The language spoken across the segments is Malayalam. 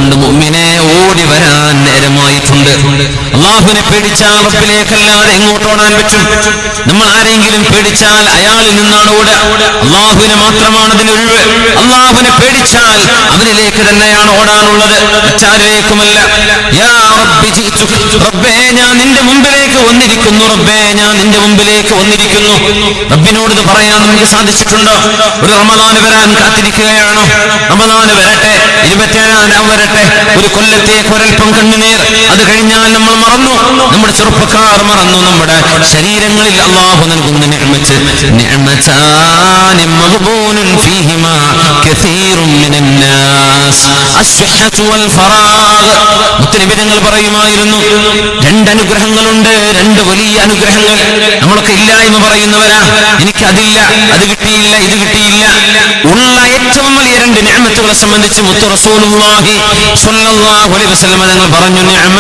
അതുകൊണ്ട് മുഅ്മിനെ ഓടി വരാൻ നേരമായിട്ടുണ്ട്. അല്ലാഹുവിനെ പേടിച്ചാൽ റബ്ബിലേക്കല്ലാതെ എങ്ങോട്ട് ഓടാൻ പറ്റും? നമ്മൾ ആരെങ്കിലും പേടിച്ചാൽ അയാളിൽ നിന്നാണ് ഓടുക. അല്ലാഹുവിനെ മാത്രമാണ് അതിന് ഒഴിവ്. അല്ലാഹുവിനെ പേടിച്ചാൽ അവനിലേക്ക് തന്നെയാണ് ഓടാനുള്ളത്, മറ്റാരിലേക്കുമല്ല. യാ റബ്ബി ജിഇതുക, റബ്ബേ ഞാൻ നിന്റെ മുമ്പിലേക്ക് വന്നിരിക്കുന്നു, റബ്ബേ ഞാൻ നിന്റെ മുമ്പിലേക്ക് വന്നിരിക്കുന്നു. റബ്ബിനോട് ഇത് പറയാൻ നമുക്ക് സാധിച്ചിട്ടുണ്ടോ? ഒരു റമദാൻ വരാൻ കാത്തിരിക്കുകയാണോ? റമദാൻ വരട്ടെ, 27 വരട്ടെ, ഒരു കൊല്ലത്തേക്ക് ഒരൽപ്പം കണ്ണുനീർ, അത് കഴിഞ്ഞാൽ നമ്മൾ മറന്നു, നമ്മുടെ ചെറുപ്പക്കാർ മറന്നു. നമ്മുടെ ശരീരങ്ങളിൽ അല്ലാഹു നൽകുന്ന നിഅമത്ത്, നിഅമതാനി മഗ്ബൂനുൻ ഫീഹിമാ കസീറുൻ മിനൻ നാസ് അസ്ഹഹതു വൽ ഫറാഗ്. മുത്തനബി തങ്ങൾ പറയുമായിരുന്നു, രണ്ട് അനുഗ്രഹങ്ങളുണ്ട്, രണ്ട് വലിയ അനുഗ്രഹങ്ങൾ. നമ്മളൊക്കെ ഇല്ലായ്മ പറയുന്നവരാ, എനിക്കതില്ല, അത് കിട്ടിയില്ല, ഇത് കിട്ടിയില്ല. ഉള്ള ഏറ്റവും വലിയ രണ്ട് നിഅമത്തുകളെ സംബന്ധിച്ച് മുത്ത് റസൂലുള്ളാഹി സ്വല്ലല്ലാഹു അലൈഹി വസല്ലം തങ്ങൾ പറഞ്ഞു,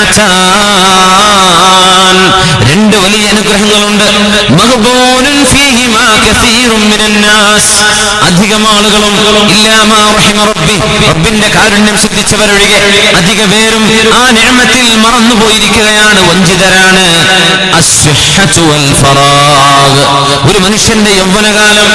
നിഅമതാൻ, രണ്ട് വലിയ അനുഗ്രഹങ്ങളുണ്ട്. മഗ്ബൂനുൻ ഫീഹിമാ കസീറുൻ മിനൻ നാസ്, അധികം ആളുകളും ഇല്ലാ മാ റഹിമ റബ്ബി, റബ്ബിന്റെ കാരുണ്യം സിദ്ധിച്ചവരൊഴികെ അധിക പേരും ആ നിഅമത്തിൽ മറന്നുപോയിരിക്കുകയാണ്, വഞ്ചിതരാണ്. അസ്ഹഹതു വൽ ഫറാഗ്, ഒരു മനുഷ്യന്റെ യൗവനകാലം,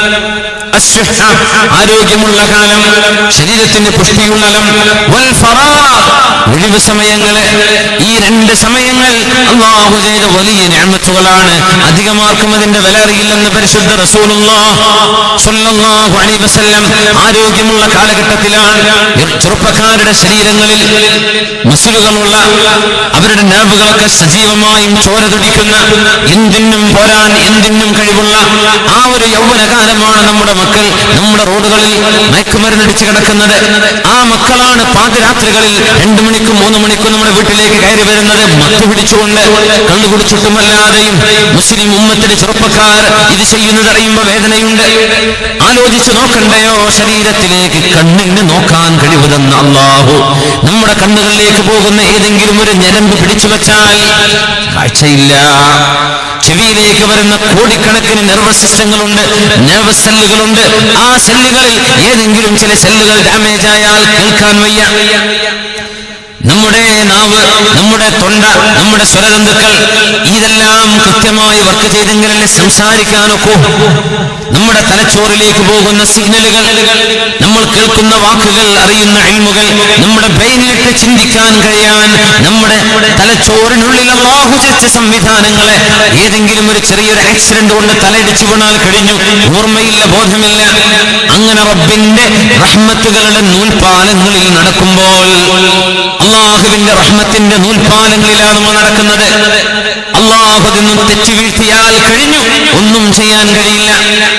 ആരോഗ്യമുള്ള കാലം, ശരീരത്തിന്റെ പുഷ്ടിയുള്ള വൽ ഫറാഗ്, ഒഴിവ് സമയങ്ങള്, ഈ രണ്ട് സമയങ്ങൾ അല്ലാഹു ചെയ്ത വലിയ നിഅമത്തുകളാണ്. അധികമാർക്കും അതിന്റെ വില അറിയില്ലെന്ന് പരിശുദ്ധ റസൂലുള്ളാഹി സ്വല്ലല്ലാഹു അലൈഹി വസല്ലം ആരോഗ്യമുള്ള കാലഘട്ടത്തിലാണ് ചെറുപ്പക്കാരുടെ ശരീരങ്ങളിൽ മസിലുകളുള്ള, അവരുടെ nervuകളൊക്കെ സജീവമായും ചോര തുടിക്കുന്ന, എന്തിനും പോരാൻ എന്തിനും കഴിവുള്ള ആ ഒരു യൗവനകാലമാണ് നമ്മുടെ മക്കൾ നമ്മുടെ റോഡുകളിൽ മയക്കുമരുന്നടിച്ച് കിടക്കുന്നത്. ആ മക്കളാണ് പാതിരാത്രികളിൽ 2 മണിക്കും 3 മണിക്കും നമ്മുടെ വീട്ടിലേക്ക് കയറി വരുന്നത്, മത്ത് പിടിച്ചുകൊണ്ട്, കണ്ടുപിടിച്ചിട്ടുമല്ലാതെയും. മുസ്ലിം ഉമ്മത്തിലെ ചെറുപ്പക്കാർ ഇത് ചെയ്യുന്നത് അറിയുമ്പോൾ വേദനയുണ്ട്. ആലോചിച്ച് നോക്കണ്ടയോ? ശരീരത്തിലേക്ക് കണ്ണിന് നോക്കാൻ കഴിവുതെന്ന അല്ലാഹു നമ്മുടെ കണ്ണുകളിലേക്ക് പോകുന്ന ഏതെങ്കിലും ഒരു ഞരമ്പ് പിടിച്ചു വെച്ചാൽ കാഴ്ചയില്ല. ചെവിയിലേക്ക് വരുന്ന കോടിക്കണക്കിന് നെർവസ് സിസ്റ്റങ്ങളുണ്ട്, നെർവസ് സെല്ലുകളുണ്ട്. ആ സെല്ലുകളിൽ ഏതെങ്കിലും ചില സെല്ലുകൾ ഡാമേജ് ആയാൽ കേൾക്കാൻ വയ്യ. നമ്മുടെ നാവ്, നമ്മുടെ തൊണ്ട, നമ്മുടെ സ്വരതന്തുക്കൾ, ഇതെല്ലാം കൃത്യമായി വർക്ക് ചെയ്തെങ്കിലല്ലേ സംസാരിക്കാനൊക്കെ. നമ്മുടെ തലച്ചോറിലേക്ക് പോകുന്ന സിഗ്നലുകൾ, നമ്മൾ കേൾക്കുന്ന വാക്കുകൾ, അറിയുന്ന ഇൽമുകൾ, നമ്മുടെ ബ്രെയിനിലിട്ട് ചിന്തിക്കാൻ കഴിയാൻ നമ്മുടെ തലച്ചോറിനുള്ളിൽ അല്ലാഹു വെച്ച സംവിധാനങ്ങളെ ഏതെങ്കിലും ഒരു ചെറിയൊരു ആക്സിഡന്റ് കൊണ്ട് തലയിടിച്ചു വീണാൽ കഴിഞ്ഞു, ഓർമ്മയില്ല, ബോധമില്ല. അങ്ങനെ റബ്ബിന്റെ റഹ്മത്തുകളുടെ നൂൽപാലങ്ങളിൽ നടക്കുമ്പോൾ, അല്ലാഹുവിന്റെ റഹ്മത്തിന്റെ നൂൽപാലങ്ങളിലാണ് നമ്മൾ നടക്കുന്നത്. അല്ലാഹു അതിന്നും തെറ്റി വീഴ്ത്തിയാൽ കഴിഞ്ഞു, ഒന്നും ചെയ്യാൻ കഴിയില്ല.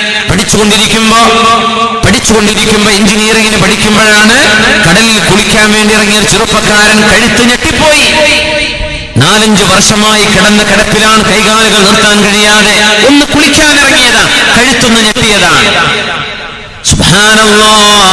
പഠിച്ചുകൊണ്ടിരിക്കുമ്പോ എഞ്ചിനീയറിംഗിന് പഠിക്കുമ്പോഴാണ് കടലിൽ കുളിക്കാൻ വേണ്ടി ഇറങ്ങിയ ചെറുപ്പക്കാരൻ കഴുത്ത് ഞെട്ടിപ്പോയി. 4-5 വർഷമായി കിടന്ന കിടപ്പിലാണ്, കൈകാലുകൾ നിർത്താൻ കഴിയാതെ. ഒന്ന് കുളിക്കാൻ ഇറങ്ങിയതാ, കഴുത്തൊന്ന് ഞെട്ടിയതാണ്. സുബ്ഹാനല്ലാഹ്,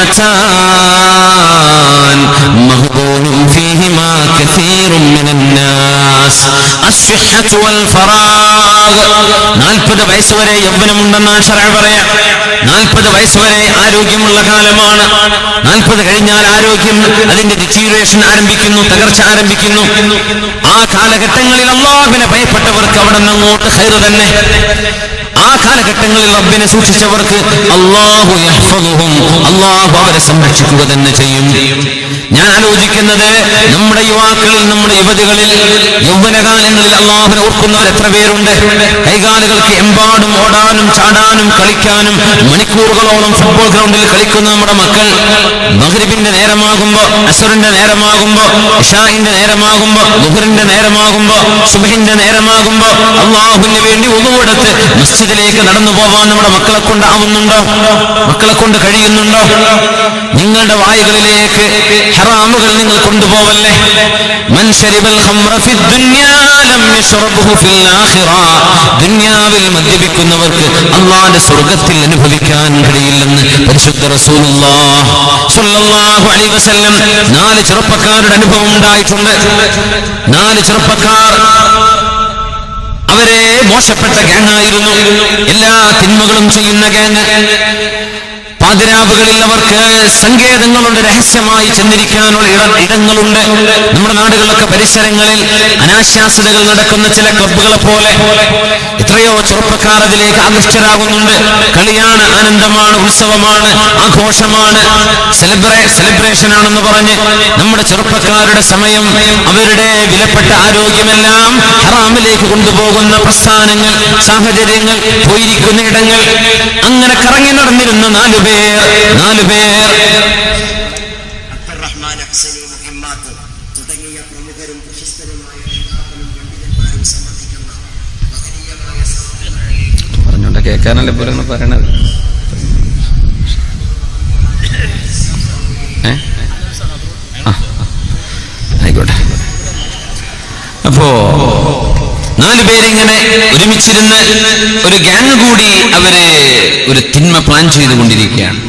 നിഅമതാൻ മഗ്ബൂനുൻ ഫീഹിമാ കസീറുൻ മിനൻ നാസ് അസ്ഹഹതു വൽ ഫറാഗ്. 40 വയസ്സ് വരെ യൗവനമുണ്ടെന്നാണ് ശറഅ് പറയാ. 40 വയസ്സ് വരെ ആരോഗ്യമുള്ള കാലമാണ്. 40 കഴിഞ്ഞാൽ ആരോഗ്യം അതിന്റെ ഡിറ്റീരിയേഷൻ ആരംഭിക്കുന്നു, തകർച്ച ആരംഭിക്കുന്നു. ആ കാലഘട്ടങ്ങളിൽ അല്ലാഹുവിനെ ഭയപ്പെട്ടവർക്ക് അവിടെ നിന്നങ്ങോട്ട് ഖൈർ തന്നെ. ആ കാലഘട്ടങ്ങളിൽ റബ്ബിനെ സൂക്ഷിച്ചവർക്ക് അല്ലാഹു യഹ്ഫദുഹും, അല്ലാഹു അവരെ സംരക്ഷിക്കുക തന്നെ ചെയ്യും. ഞാൻ ആലോചിക്കുന്നത്, നമ്മുടെ യുവാക്കളിൽ, നമ്മുടെ യുവതികളിൽ യൗവനകാലങ്ങളിൽ അല്ലാഹുവിനെ ഓർക്കുന്നവർ എത്ര പേരുണ്ട്? കൈകാലുകൾക്ക് എമ്പാടും ഓടാനും ചാടാനും കളിക്കാനും മണിക്കൂറുകളോളം ഫുട്ബോൾ ഗ്രൗണ്ടിൽ കളിക്കുന്ന നമ്മുടെ മക്കൾ മഗ്രിബിന്റെ നേരമാകുമ്പോ, അസ്റിന്റെ നേരമാകുമ്പോ, ഇശാഇന്റെ നേരമാകുമ്പോ, ദുഹറിന്റെ നേരമാകുമ്പോ, സുബ്ഹിന്റെ നേരമാകുമ്പോ അല്ലാഹുവിന് വേണ്ടി ഉളൂവെടുത്ത് മസ്ജിദിലേക്ക് നടന്നു പോവാൻ നമ്മുടെ മക്കളെ കൊണ്ടാവുന്നുണ്ടോ? മക്കളെ കൊണ്ട് കഴിയുന്നുണ്ടോ? നിങ്ങളുടെ വായുകളിലേക്ക് ഹറാമുകൾ നിങ്ങൾ കൊണ്ടുപോവല്ലേ. മൻ ശരിബൽ ഖംറ ഫിദ് ദുനിയാ ലം യശ്റബ്ഹു ഫിൽ ആഖിറ. ദുനിയാവിൽ മദ്യപിക്കുന്നവർക്ക് അല്ലാഹുവിന്റെ സ്വർഗ്ഗത്തിൽ അനുഭവിക്കാൻ കഴിയില്ലെന്ന് പരിശുദ്ധ റസൂലുള്ളാഹി സ്വല്ലല്ലാഹു അലൈഹി വസല്ലം 4 ചെറുപ്പക്കാരുടെ അനുഭവം ഉണ്ടായിട്ടുണ്ട്. 4 ചെറുപ്പക്കാർ, അവരെ മോശപ്പെട്ട ഗ്യാങ് ആയിരുന്നു, എല്ലാ തിന്മകളും ചെയ്യുന്ന ഗ്യാങ്. പാതിരാവുകളിൽ അവർക്ക് സങ്കേതങ്ങളുണ്ട്, രഹസ്യമായി ചെന്നിരിക്കാനുള്ള ഇടങ്ങളുണ്ട്. നമ്മുടെ നാടുകളിലൊക്കെ പരിസരങ്ങളിൽ അനാശാസ്യതകൾ നടക്കുന്ന ചില ക്ലബ്ബുകളെ പോലെ എത്രയോ ചെറുപ്പക്കാർ അതിലേക്ക് ആകൃഷ്ടരാകുന്നുണ്ട്. കളിയാണ്, ആനന്ദമാണ്, ഉത്സവമാണ്, ആഘോഷമാണ്, സെലിബ്രേഷൻ ആണെന്ന് പറഞ്ഞ് നമ്മുടെ ചെറുപ്പക്കാരുടെ സമയം, അവരുടെ വിലപ്പെട്ട ആരോഗ്യമെല്ലാം ഹറാമിലേക്ക് കൊണ്ടുപോകുന്ന പ്രസ്ഥാനങ്ങൾ, സാഹചര്യങ്ങൾ, പോയിരിക്കുന്ന ഇടങ്ങൾ. അങ്ങനെ കറങ്ങി നടന്നിരുന്ന നാലുപേർ തുടങ്ങിയ പ്രമുഖരും പ്രശസ്തരുമായ പണ്ഡിതന്മാരും സമർപ്പിക്കുന്ന പറഞ്ഞോണ്ട് കേൾക്കാനല്ലേ പോലെ പറയണത്. ആയിക്കോട്ടെ. അപ്പോ 4 പേരിങ്ങനെ ഒരുമിച്ചിരുന്ന് ഒരു ഗ്യാങ് കൂടി അവര് ഒരു തിന്മ പ്ലാൻ ചെയ്തുകൊണ്ടിരിക്കുകയാണ്.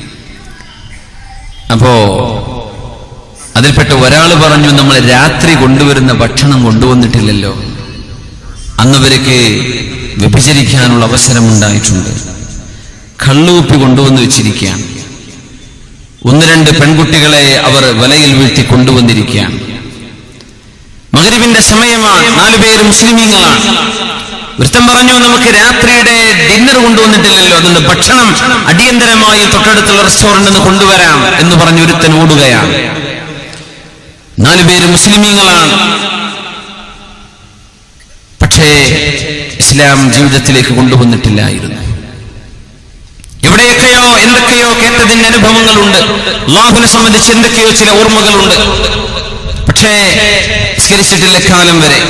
അപ്പോ അതിൽപ്പെട്ട ഒരാൾ പറഞ്ഞു, നമ്മൾ രാത്രി കൊണ്ടുവരുന്ന ഭക്ഷണം കൊണ്ടുവന്നിട്ടില്ലല്ലോ, അന്നവർക്ക് വ്യഭിചരിക്കാനുള്ള അവസരമുണ്ടായിട്ടുണ്ട്. കള്ളുകുപ്പി കൊണ്ടുവന്ന് വെച്ചിരിക്കുകയാണ്. 1-2 പെൺകുട്ടികളെ അവർ വലയിൽ വീഴ്ത്തി കൊണ്ടുവന്നിരിക്കുകയാണ്. മഗ്രിബിന്റെ സമയമാണ്. 4 പേര് മുസ്ലിമീങ്ങളാണ്. ഒരുത്തൻ പറഞ്ഞു, നമുക്ക് രാത്രിയുടെ ഡിന്നർ കൊണ്ടുവന്നിട്ടില്ലല്ലോ, അതുകൊണ്ട് ഭക്ഷണം അടിയന്തരമായി തൊട്ടടുത്തുള്ള റെസ്റ്റോറന്റിൽ നിന്ന് കൊണ്ടുവരാം എന്ന് പറഞ്ഞ് ഒരുത്തൻ ഓടുകയാണ്. 4 പേര് മുസ്ലിമീങ്ങളാണ്. പക്ഷേ ഇസ്ലാം ജീവിതത്തിലേക്ക് കൊണ്ടുവന്നിട്ടില്ലായിരുന്നു. എവിടെയൊക്കെയോ എന്തൊക്കെയോ കേട്ടതിന്റെ അനുഭവങ്ങളുണ്ട്. അല്ലാഹുവിനെ സംബന്ധിച്ച് എന്തൊക്കെയോ ചില ഓർമ്മകളുണ്ട്. പക്ഷേ നിസ്കരിച്ചിട്ടില്ല കാലം വരെ.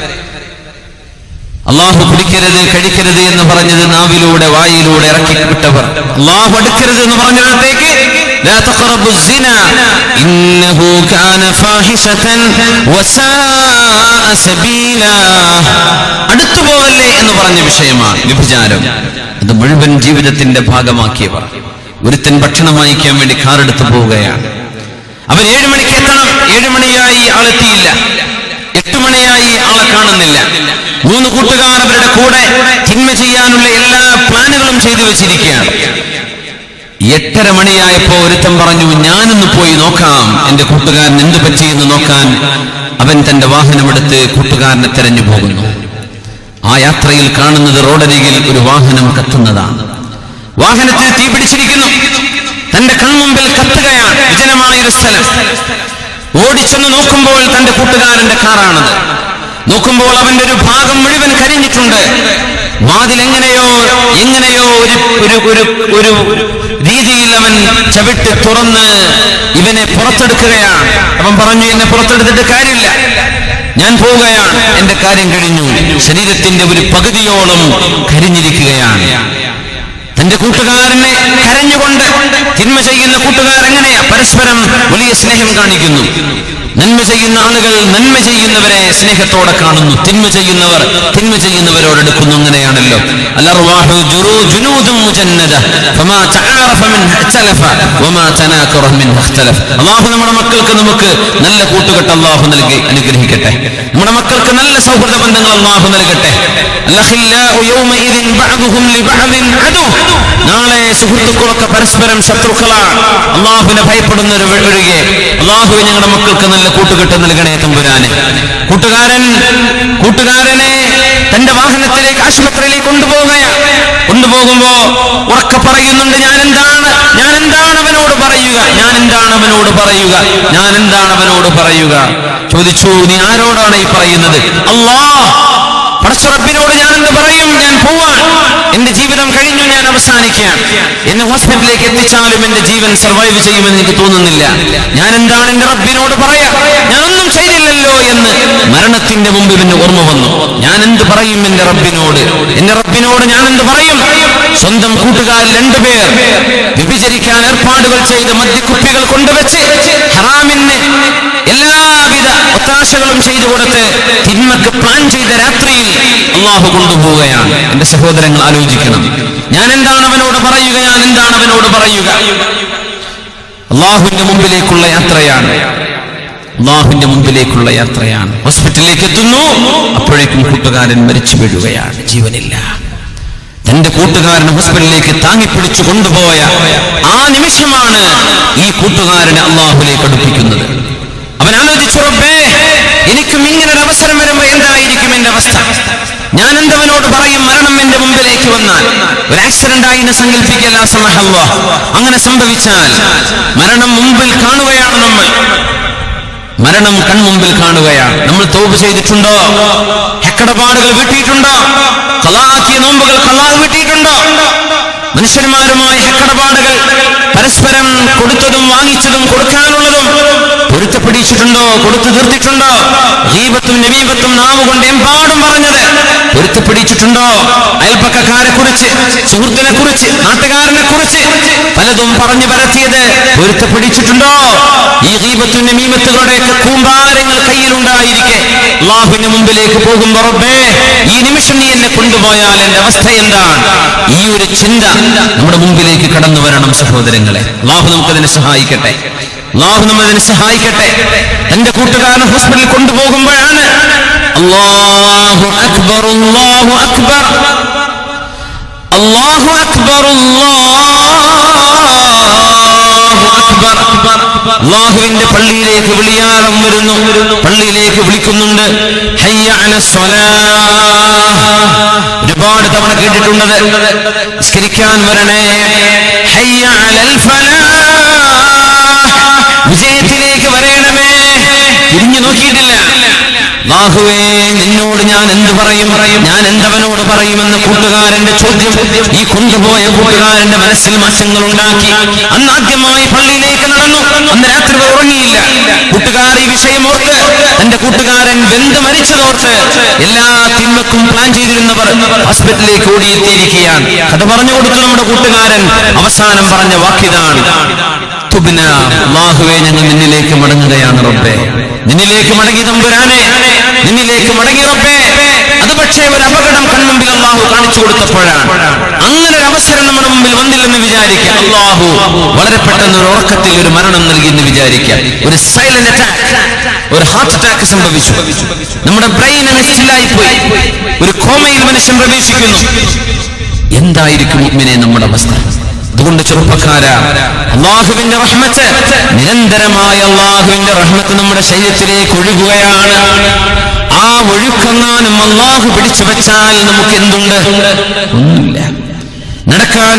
അള്ളാഹു കുടിക്കരുത്, കഴിക്കരുത് എന്ന് പറഞ്ഞത് നാവിലൂടെ, വായിലൂടെ ഇറക്കി വിട്ടവർ. അള്ളാഹു അടുക്കരുത് എന്ന് പറഞ്ഞിടത്തേക്ക് ലാ തഖറബു الزنا إنه كان فاحشة وساء سبيلا, അടുത്തു പോകല്ലേ എന്ന് പറഞ്ഞ വിഷയമാണ് വ്യഭിചാരം. അത് മുഴുവൻ ജീവിതത്തിന്റെ ഭാഗമാക്കിയവർ. ഒരുത്തൻ ഭക്ഷണം വാങ്ങിക്കാൻ വേണ്ടി കാറെടുത്ത് പോവുകയാണ്. അവൻ 7 മണിക്ക് എത്തണം. 7 മണിയായി ആളെത്തിയില്ല. 8 മണിയായി ആളെ കാണുന്നില്ല. 3 കൂട്ടുകാർ അവരുടെ കൂടെ തിന്മ ചെയ്യാനുള്ള എല്ലാ പ്ലാനുകളും ചെയ്തു വെച്ചിരിക്കുകയാണ്. 8:30 മണിയായപ്പോ ഒരുത്തൻ പറഞ്ഞു, ഞാനൊന്ന് പോയി നോക്കാം, എന്റെ കൂട്ടുകാരൻ എന്ത് പറ്റിയെന്ന് നോക്കാൻ. അവൻ തന്റെ വാഹനമെടുത്ത് കൂട്ടുകാരനെ തെരഞ്ഞു പോകുന്നു. ആ യാത്രയിൽ കാണുന്നത് റോഡരികിൽ ഒരു വാഹനം കത്തുന്നതാണ്. വാഹനത്തിൽ തീ പിടിച്ചിരിക്കുന്നു. തന്റെ കൺമുമ്പിൽ കത്തുകയാണ്. വിജനമായൊരു സ്ഥലം. ഓടിച്ചെന്ന് നോക്കുമ്പോൾ തന്റെ കൂട്ടുകാരന്റെ കാറാണത്. നോക്കുമ്പോൾ അവന്റെ ഒരു ഭാഗം മുഴുവൻ കരിഞ്ഞിട്ടുണ്ട്. വാതിൽ എങ്ങനെയോ ഒരു രീതിയിൽ അവൻ ചവിട്ട് തുറന്ന് ഇവനെ പുറത്തെടുക്കുകയാണ്. അവൻ പറഞ്ഞു, എന്നെ പുറത്തെടുത്തിട്ട് കാര്യമില്ല, ഞാൻ പോവുകയാണ്, എന്റെ കാര്യം കഴിഞ്ഞു. ശരീരത്തിന്റെ ഒരു പകുതിയോളം കരിഞ്ഞിരിക്കുകയാണ്. തന്റെ കൂട്ടുകാരനെ കരഞ്ഞുകൊണ്ട്, തിന്മ ചെയ്യുന്ന കൂട്ടുകാരെങ്ങനെയാ പരസ്പരം വലിയ സ്നേഹം കാണിക്കുന്നു. നന്മ ചെയ്യുന്ന ആളുകൾ നന്മ ചെയ്യുന്നവരെ സ്നേഹത്തോടെ കാണുന്നു. തിന്മ ചെയ്യുന്നവർ തിന്മ ചെയ്യുന്നവരോടെടുക്കുന്നു. അങ്ങനെയാണല്ലോ. അൽഅർവാഹു ജുനൂദുൻ മുജന്നദ ഫമാ തആറഫ മിൻഹ ഇഖ്തലഫ വമാ തനാകറ മിൻഹ ഇഖ്തലഫ. അല്ലാഹു നമ്മുടെ മക്കൾക്ക് നമുക്ക് നല്ല കൂട്ടുകെട്ട് അല്ലാഹു നൽകി അനുഗ്രഹിക്കട്ടെ. നമ്മുടെ മക്കൾക്ക് നല്ല സൗഹൃദ ബന്ധങ്ങൾ അല്ലാഹു നൽകട്ടെ. അൽഖില്ലാഉ യൗമഇദിൻ ബഅദുഹും ലിബഅദിൻ അദു. നാളെ സുഹൃത്തുക്കളൊക്കെ പരസ്പരം ശത്രുക്കളാണ്. അല്ലാഹുവിനെ ഭയപ്പെടുന്നവർ ഒഴികെ. അല്ലാഹു ഞങ്ങളുടെ മക്കൾക്ക് നല്ല കൂട്ടുകെട്ട് നൽകണേ തമ്പുരാനെ. കൂട്ടുകാരനെ തന്റെ വാഹനത്തിലേക്ക് ആശുപത്രിയിലേക്ക് കൊണ്ടുപോകുമ്പോ ഉറക്കെ പറയുന്നുണ്ട്, ഞാൻ എന്താണ് അവനോട് പറയുക. ചോദിച്ചു, നീ ആരോടാണ് ഈ പറയുന്നത്? അല്ലാഹ്, പടച്ച റബ്ബിനോട് ഞാൻ എന്ത് പറയും? ഞാൻ പോവാൻ, എന്റെ ജീവിതം കഴിഞ്ഞു, ഞാൻ അവസാനിക്കാൻ. എന്നെ ഹോസ്പിറ്റലിലേക്ക് എത്തിച്ചാലും എന്റെ ജീവൻ സർവൈവ് ചെയ്യുമെന്ന് എനിക്ക് തോന്നുന്നില്ല. ഞാൻ എന്താണ് എന്റെ റബ്ബിനോട് പറയാ? ഞാനൊന്നും ചെയ്തില്ലല്ലോ എന്ന് മരണത്തിന്റെ മുമ്പ് പിന്നെ ഓർമ്മ വന്നു. ഞാൻ എന്ത് പറയും എന്റെ റബ്ബിനോട് ഞാൻ എന്ത് പറയും? സ്വന്തം കൂട്ടുകാർ 2 പേർ വ്യഭിചരിക്കാൻ ഏർപ്പാടുകൾ ചെയ്ത് മദ്യക്കുപ്പികൾ കൊണ്ടുവച്ച് ഹറാമിന് എല്ലാവിധ ഒത്താശകളും ചെയ്തു കൊടുത്ത് തിന്മക്ക് പ്ലാൻ ചെയ്ത രാത്രിയിൽ അള്ളാഹു കൊണ്ടുപോവുകയാണ്. എന്റെ സഹോദരങ്ങൾ ആലോചിക്കണം, ഞാൻ എന്താണ് അവനോട് പറയുക? അള്ളാഹുവിന്റെ മുമ്പിലേക്കുള്ള യാത്രയാണ്. ഹോസ്പിറ്റലിലേക്ക് എത്തുന്നു. അപ്പോഴേക്കും കൂട്ടുകാരൻ മരിച്ചു വീഴുകയാണ്, ജീവനില്ല. തന്റെ കൂട്ടുകാരൻ ഹോസ്പിറ്റലിലേക്ക് താങ്ങിപ്പിടിച്ചു കൊണ്ടുപോയ ആ നിമിഷമാണ് ഈ കൂട്ടുകാരനെ അള്ളാഹുലേക്ക് അടുപ്പിക്കുന്നത്. അവൻ ആലോചിച്ചു, റബ്ബേ, എനിക്കും ഇങ്ങനൊരു അവസരം വരുമ്പോ എന്തായിരിക്കും എന്റെ അവസ്ഥ? ഞാൻ എന്തവനോട് പറയും മരണം എന്റെ മുമ്പിലേക്ക് വന്നാൽ? ഒരു ആക്സിഡന്റ് ആയി സങ്കല്പിക്കല്ല, സമഹല്ലാഹ്. അങ്ങനെ സംഭവിച്ചാൽ മരണം മുമ്പിൽ കാണുകയാണ്, മരണം കൺമുമ്പിൽ കാണുകയാണ്. നമ്മൾ തൗബ ചെയ്തിട്ടുണ്ടോ? ഹക്കടപാടുകൾ വീട്ടിയിട്ടുണ്ടോ? ഖളാഅക്കിയ നോമ്പുകൾ ഖളാഅ് വീട്ടിയിട്ടുണ്ടോ? മനുഷ്യന്മാരുമായി ഹക്കടപാടുകൾ, പരസ്പരം കൊടുത്തതും വാങ്ങിച്ചതും കൊടുക്കാനുള്ളതും പൊരുത്തപ്പെടിച്ചിട്ടുണ്ടോ? കൊടുത്തു തീർത്തിട്ടുണ്ടോ? ഗീബത്തും നമീമത്തും നാവുകൊണ്ട് എമ്പാടും പറഞ്ഞത് പൊരുത്തപ്പെടിച്ചിട്ടുണ്ടോ? അയൽപ്പക്കക്കാരെ കുറിച്ച്, സുഹൃത്തിനെ കുറിച്ച്, നാട്ടുകാരനെ കുറിച്ച് പലതും പറഞ്ഞു പരത്തിയത് പൊരുത്തപ്പെടിച്ചിട്ടുണ്ടോ? ഈ ഗീബത്തും നമീമത്തുകളുടെയൊക്കെ കൂമ്പാരങ്ങൾ കയ്യിലുണ്ടായിരിക്കെ അല്ലാഹുവിന്റെ മുമ്പിലേക്ക് പോകുമ്പോ, റബ്ബേ, ഈ നിമിഷം നീ എന്നെ കൊണ്ടുപോയാൽ എന്റെ അവസ്ഥ എന്താണ്? ഈ ഒരു ചിന്ത നമ്മുടെ മുമ്പിലേക്ക് കടന്നു വരണം സഹോദരങ്ങളെ. അല്ലാഹു നമുക്കതിനെ സഹായിക്കട്ടെ, അല്ലാഹു നമ്മതിനെ സഹായിക്കട്ടെ. എന്റെ കൂട്ടുകാരൻ ഹോസ്പിറ്റലിൽ കൊണ്ടുപോകുമ്പോഴാണ് അല്ലാഹു അക്ബർ, അല്ലാഹു അക്ബർ, അല്ലാഹു അക്ബർ, അല്ലാഹുവിന്റെ പള്ളിയിലേക്ക് വിളിയാളം വരുന്നു, പള്ളിയിലേക്ക് വിളിക്കുന്നുണ്ട്. ഹയ്യ അലസ് സ്വലാഹ്, ഒരുപാട് തവണ കേട്ടിട്ടുള്ളത്. നിസ്കരിക്കാൻ വരണേ. ഹയ്യ അലൽ ഫലാഹ്, വിജയത്തിലേക്ക് വരണമേ. തിരിഞ്ഞു നോക്കിയിട്ടില്ല. അല്ലാഹുവേ, നിന്നോട് ഞാൻ എന്ത് പറയും, ഞാൻ എന്തവനോട് പറയുമെന്ന കൂട്ടുകാരന്റെ ചോദ്യം ഈ കൊണ്ടുപോയ കൂട്ടുകാരന്റെ മനസ്സിൽ മാറ്റങ്ങൾ ഉണ്ടാക്കി. അന്ന് ആദ്യമായി പള്ളിയിലേക്ക് നടന്നു. അന്ന് രാത്രി ഉറങ്ങിയില്ല. കൂട്ടുകാർ ഈ വിഷയമോർത്ത്, തന്റെ കൂട്ടുകാരൻ വെന്ത് മരിച്ചതോർത്ത് എല്ലാ തിന്മക്കും പ്ലാൻ ചെയ്തിരുന്നവർ ഹോസ്പിറ്റലിലേക്ക് ഓടിയെത്തിയിരിക്കുകയാണ്. കഥ പറഞ്ഞു കൊടുത്തു നമ്മുടെ കൂട്ടുകാരൻ. അവസാനം പറഞ്ഞ വാക്കിതാണ്, തുബ്ന, അല്ലാഹുവേ, ഞങ്ങൾ നിന്നിലേക്ക് മടങ്ങുകയാണ് റബ്ബേ, നിന്നിലേക്ക് മടങ്ങി തമ്പുരാനെ, നിന്നിലേക്ക് മടങ്ങി റബ്ബേ. അത് പക്ഷേ ഒരു അപകടം കൺമുമ്പിൽ അല്ലാഹു കാണിച്ചു കൊടുത്തപ്പോഴാണ്. അങ്ങനെ ഒരു അവസരം നമ്മുടെ മുമ്പിൽ വന്നില്ലെന്ന് വിചാരിക്കാം. അല്ലാഹു വളരെ പെട്ടെന്ന് ഒരു ഉറക്കത്തിൽ ഒരു മരണം നൽകിയെന്ന് വിചാരിക്കാം. ഒരു സൈലന്റ് അറ്റാക്ക്, ഒരു ഹാർട്ട് അറ്റാക്ക് സംഭവിച്ചു. നമ്മുടെ ബ്രെയിൻ സ്റ്റില്ലായി പോയി. ഒരു കോമയിൽ മനുഷ്യൻ പ്രവേശിക്കുന്നു. എന്തായിരിക്കും മുഅ്മിനേ നമ്മുടെ അവസ്ഥ? അതുകൊണ്ട് ചെറുപ്പക്കാരാ, അല്ലാഹുവിന്റെ റഹ്മത്ത്, നിരന്തരമായ അല്ലാഹുവിന്റെ റഹ്മത്ത് നമ്മുടെ ശരീരത്തിലേക്ക് ഒഴുകുകയാണ്. ആ ഒഴുക്കെങ്ങാനും അല്ലാഹു പിടിച്ചു വെച്ചാൽ നമുക്ക് എന്തുണ്ട്? ഒന്നുമില്ല. നടക്കാൻ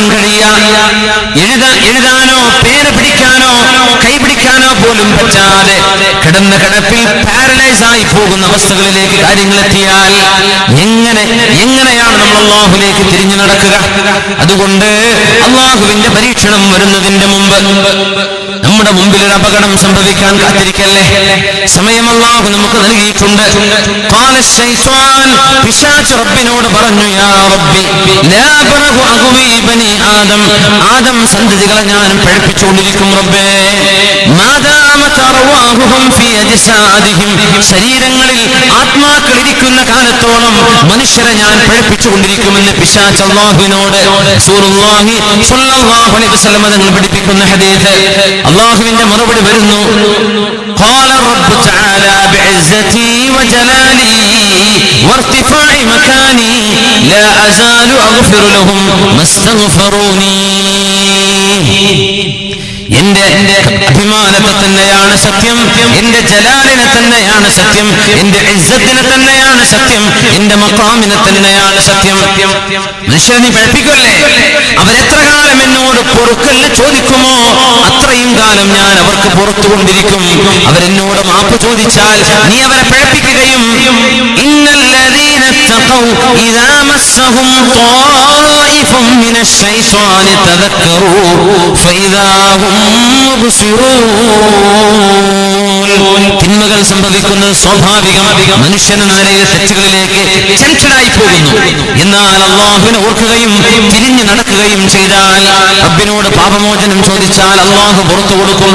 എഴുതാനോ പേന പിടിക്കാനോ കൈ പിടിക്കാനോ പോലും പറ്റാതെ കിടന്ന കിടപ്പിൽ പാരലൈസ് ആയി പോകുന്ന അവസ്ഥകളിലേക്ക് കാര്യങ്ങൾ എത്തിയാൽ എങ്ങനെയാണ് നമ്മൾ അല്ലാഹുവിലേക്ക് തിരിഞ്ഞു നടക്കുക? അതുകൊണ്ട് അല്ലാഹുവിന്റെ പരീക്ഷണം വരുന്നതിന്റെ മുമ്പ് നമ്മുടെ മുമ്പിൽ ഒരു അപകടം സംഭവിക്കാൻ കാത്തിരിക്കല്ലേ. സമയം അല്ലാഹു നമുക്ക് നൽകിയിട്ടുണ്ട്. ഖാല ശൈത്വാൻ, പിശാച് റബ്ബിനോട് പറഞ്ഞു, യാ റബ്ബി ലാ അബ്റഹു അഗ്വി ബനി ആദം, ആദം സന്തതികളെ ഞാൻ പഴിപ്പിച്ചുകൊണ്ടിരിക്കും റബ്ബേ. മാദാമത അർവാഹുഹും ഫീ അജ്സാദിഹിം, ശരീരങ്ങളിൽ ആത്മാക്കൾ ഇരിക്കുന്ന കാലത്തോളം മനുഷ്യരെ ഞാൻ പഴിപ്പിച്ചുകൊണ്ടിരിക്കുമെന്ന് പിശാച് അല്ലാഹുവിനോട് റസൂലുള്ളാഹി സ്വല്ലല്ലാഹു അലൈഹി വസല്ലം തങ്ങൾ പഠിപ്പിക്കുന്ന ഹദീസ്. അല്ലാഹുവിന്റെ മറുപടി വരുന്നു, ഖാല റബ്ബു തആല ബിഇസ്സതി വജലാലി വർതിഫാഇ മകാനി ലാ അസാലു അഗ്ഫിറു ലഹും മസ്തഗ്ഫറൂനി. എന്റെ അഭിമാനത്തെ തന്നെയാണ് സത്യം, എന്റെ ജലാലിനെ തന്നെയാണ് സത്യം, എന്റെ ഇസ്സത്തിനെ തന്നെയാണ് സത്യം, എന്റെ മഖാമിനെ തന്നെയാണ് സത്യം. മനുഷ്യനെ പഠിപ്പിക്കല്ലേ? അവരെത്ര കാലം എന്നോട് പൊറുക്കലിന് ചോദിക്കുമോ അത്രയും കാലം ഞാൻ അവർക്ക് പുറത്തുകൊണ്ടിരിക്കും. അവരെന്നോട് മാപ്പ് ചോദിച്ചാൽ നീ അവരെ പഠിപ്പിക്കുകയും ഇന്നല്ലദീന തഖൗ ഇദാ മസ്സഹും ത്വായിഫും മിനശ് ശൈത്വാനി തദക്കറൂ ഫഇദാ ഹും തിന്മകൾ സംഭവിക്കുന്നത് സ്വാഭാവികം. മനുഷ്യന് നിലയിൽ തെറ്റുകളിലേക്ക് ടെൻഷനായി പോകുന്നു. എന്നാൽ അല്ലാഹുവിനെ ഓർക്കുകയും തിരിഞ്ഞു നടക്കുകയും ചെയ്താൽ, റബ്ബിനോട് പാപമോചനം ചോദിച്ചാൽ അല്ലാഹു പുറത്തു കൊടുക്കും.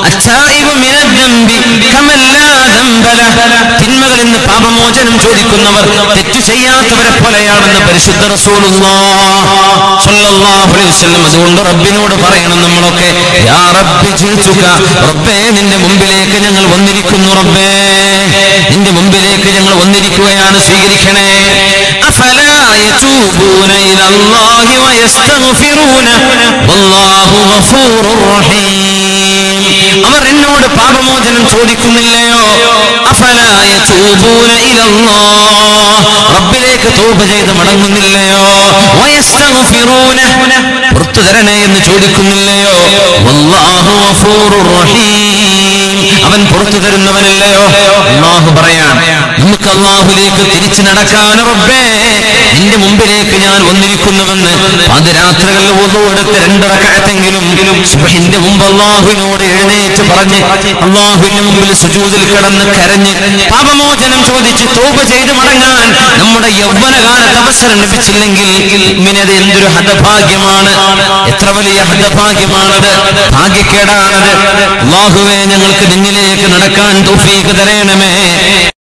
തിന്മകളിൽ നിന്ന് പാപമോചനം ചോദിക്കുന്നവർ തെറ്റു ചെയ്യാത്തവരെ പോലെയാണെന്ന് പരിശുദ്ധ റസൂലുള്ളാഹി സ്വല്ലല്ലാഹു അലൈഹി വസല്ലം. അതുകൊണ്ട് റബ്ബിനോട് പറയണം നമ്മളൊക്കെ, യാ റബ്ബി ജിൽതുക, റബ്ബേ നിന്റെ മുമ്പിലേക്ക് ഞങ്ങൾ വന്നിരിക്കുന്നു റബ്ബേ. നിന്റെ മുമ്പിലേക്ക് ഞങ്ങൾ വന്നിരിക്കുകയാണ്, സ്വീകരിക്കണേ. അഫലാ യതൂബൂന ഇലല്ലാഹി വയസ്തഗ്ഫിറൂന വല്ലാഹു ഗഫൂറുർ റഹീം. അവർ എന്നോട് പാപമോചനം ചോദിക്കുന്നില്ലയോ? അഫലാ യതൂബൂന ഇലല്ലാഹ്, റബ്ബിലേക്ക് തൗബ ചെയ്ത് മടങ്ങുന്നില്ലയോ? വയസ്തഗ്ഫിറൂന, പുറത്തു തരണേ എന്ന് ചോദിക്കുന്നില്ലയോ? വല്ലാഹു ഗഫൂറുർ റഹീം, അവൻ പുറത്തു തരുന്നവനല്ലയോ? അല്ലാഹു പറയാൻ, നമുക്ക് അല്ലാഹുവിലേക്ക് തിരിച്ചു നടക്കാൻ റബ്ബേ നിന്റെ മുമ്പിലേക്ക് ഞാൻ വന്നിരിക്കുന്നുവെന്ന് പാതിരാത്രികളിൽ വുളു എടുത്ത് 2 റക്അത്തെങ്കിലും സുബ്ഹിന്റെ മുമ്പ് അല്ലാഹുവിനോട് എഴുന്നേറ്റ് പറഞ്ഞ് അല്ലാഹുവിന്റെ മുമ്പിൽ സുജൂദിൽ കിടന്ന് കരഞ്ഞ് പാപമോചനം ചോദിച്ച് തൗബ ചെയ്ത് മടങ്ങാൻ നമ്മുടെ യൗവനകാലത്ത് അവസരം ലഭിച്ചില്ലെങ്കിൽ അത് എന്തൊരു ഹതഭാഗ്യമാണ്, എത്ര വലിയ ഹതഭാഗ്യമാണത്, ഭാഗ്യക്കേടാണത്. അല്ലാഹുവേ ഞങ്ങൾക്ക് നിന്നിലേക്ക് നടക്കാൻ തൗഫീഖ് തരണമേ.